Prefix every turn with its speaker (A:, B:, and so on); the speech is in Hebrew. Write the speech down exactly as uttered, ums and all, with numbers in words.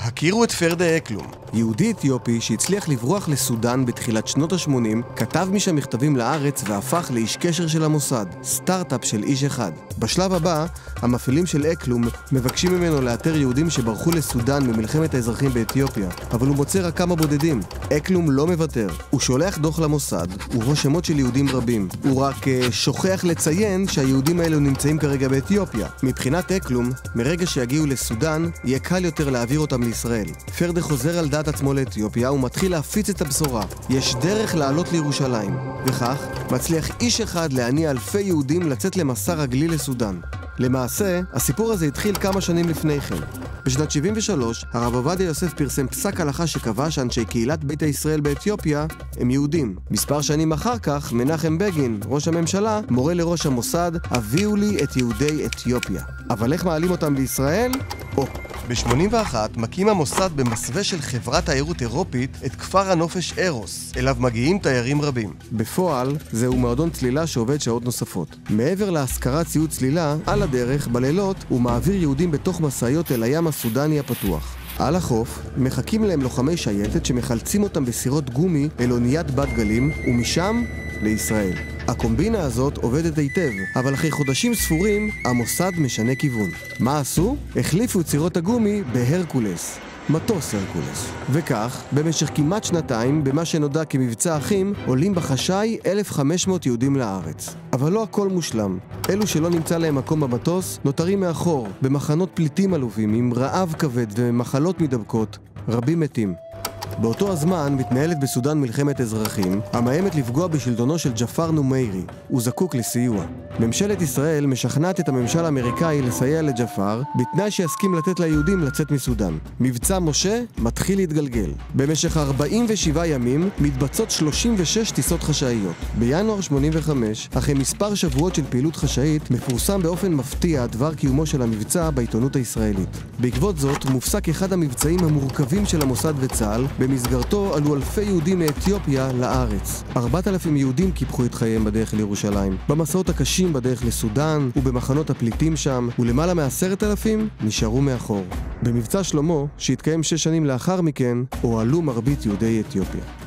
A: הכירו את פרדה אקלום.
B: יהודי אתיופי שהצליח לברוח לסודן בתחילת שנות ה-שמונים, כתב משם מכתבים לארץ והפך לאיש קשר של המוסד, סטארט-אפ של איש אחד. בשלב הבא, המפעילים של אקלום מבקשים ממנו לאתר יהודים שברחו לסודן ממלחמת האזרחים באתיופיה, אבל הוא מוצא רק כמה בודדים. אקלום לא מוותר. הוא שולח דוח למוסד, ובו שמות של יהודים רבים. הוא רק uh, שוכח לציין שהיהודים האלו נמצאים כרגע באתיופיה. מבחינת אקלום, מרגע שיגיעו לסודן, יהיה קל יותר להעביר אותם לישראל. פרדה חוזר על דעת עצמו לאתיופיה ומתחיל להפיץ את הבשורה. יש דרך לעלות לירושלים. וכך, מצליח איש אחד להניע אלפי יהודים לצאת למסע רגלי לסודן. למעשה, הסיפור הזה התחיל כמה שנים לפני כן. בשנת שבעים ושלוש, הרב עובדיה יוסף פרסם פסק הלכה שקבע שאנשי קהילת ביתא ישראל באתיופיה הם יהודים. מספר שנים אחר כך, מנחם בגין, ראש הממשלה, מורה לראש המוסד, הביאו לי את יהודי אתיופיה. אבל איך מעלים אותם לישראל? או.
A: ב-שמונים ואחת מקים המוסד במסווה של חברת תיירות אירופית את כפר הנופש ארוס, אליו מגיעים תיירים רבים.
B: בפועל, זהו מועדון צלילה שעובד שעות נוספות. מעבר להשכרת ציוד צלילה, על הדרך, בלילות, הוא מעביר יהודים בתוך מסעיות אל הים הסודני הפתוח. על החוף, מחכים להם לוחמי שייטת שמחלצים אותם בסירות גומי אל אוניית בת גלים, ומשם לישראל. הקומבינה הזאת עובדת היטב, אבל אחרי חודשים ספורים, המוסד משנה כיוון. מה עשו? החליפו את סירות הגומי בהרקולס. מטוס הרקולס. וכך, במשך כמעט שנתיים, במה שנודע כמבצע אחים, עולים בחשאי אלף וחמש מאות יהודים לארץ. אבל לא הכל מושלם. אלו שלא נמצא להם מקום במטוס, נותרים מאחור, במחנות פליטים עלובים, עם רעב כבד ומחלות מדבקות, רבים מתים. באותו הזמן מתנהלת בסודן מלחמת אזרחים, המאיימת לפגוע בשלטונו של ג'פר נומיירי. הוא זקוק לסיוע. ממשלת ישראל משכנעת את הממשל האמריקאי לסייע לג'פר, בתנאי שיסכים לתת ליהודים לצאת מסודן. מבצע משה מתחיל להתגלגל. במשך ארבעים ושבעה ימים מתבצעות שלושים ושש טיסות חשאיות. בינואר שמונים וחמש, אחרי מספר שבועות של פעילות חשאית, מפורסם באופן מפתיע דבר קיומו של המבצע בעיתונות הישראלית. בעקבות זאת, מופסק אחד המבצעים המורכבים של המוסד וצה"ל, במסגרתו עלו אלפי יהודים מאתיופיה לארץ. ארבעת אלפים יהודים קיפחו את חייהם בדרך לירושלים. במסעות הקשים בדרך לסודן ובמחנות הפליטים שם, ולמעלה מעשרת אלפים נשארו מאחור. במבצע שלמה, שהתקיים שש שנים לאחר מכן, הועלו מרבית יהודי אתיופיה.